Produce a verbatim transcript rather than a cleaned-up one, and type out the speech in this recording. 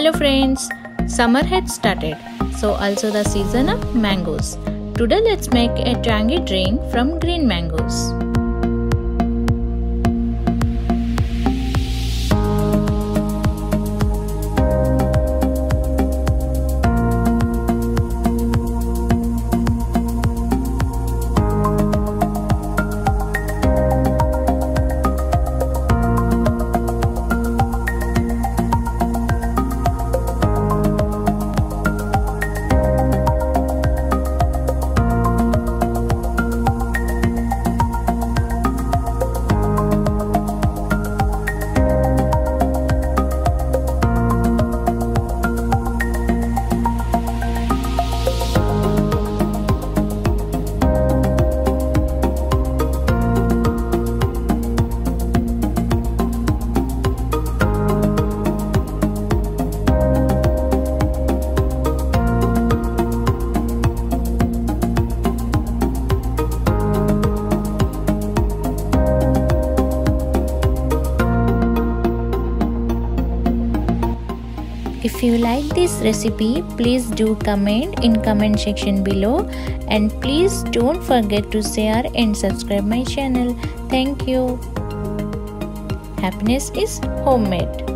Hello friends, summer has started, so also the season of mangoes. Today let's make a tangy drink from green mangoes. If you like this recipe, please do comment in comment section below, and please don't forget to share and subscribe my channel. Thank you. Happiness is homemade.